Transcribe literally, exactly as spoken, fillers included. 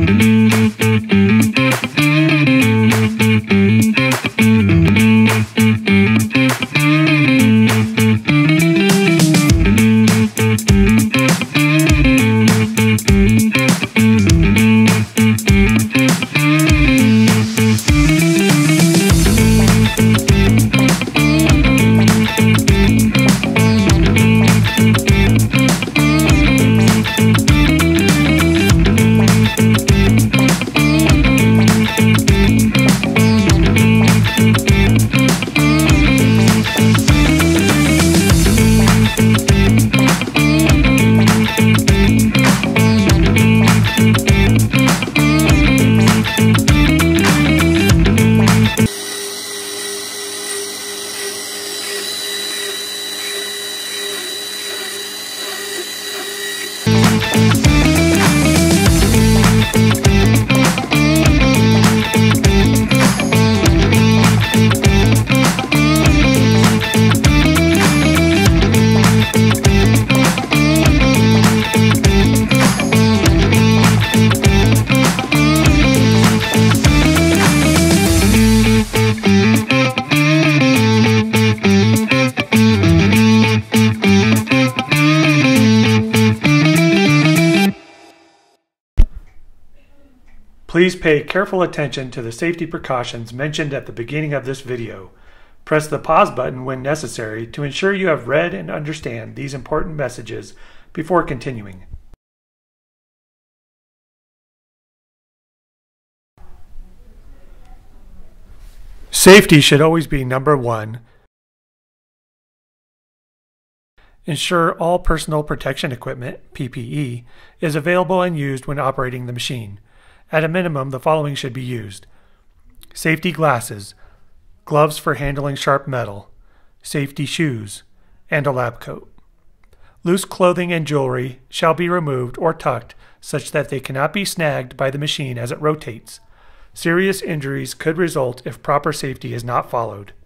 Please pay careful attention to the safety precautions mentioned at the beginning of this video. Press the pause button when necessary to ensure you have read and understand these important messages before continuing. Safety should always be number one. Ensure all personal protection equipment, P P E, is available and used when operating the machine. At a minimum, the following should be used: safety glasses, gloves for handling sharp metal, safety shoes, and a lab coat. Loose clothing and jewelry shall be removed or tucked such that they cannot be snagged by the machine as it rotates. Serious injuries could result if proper safety is not followed.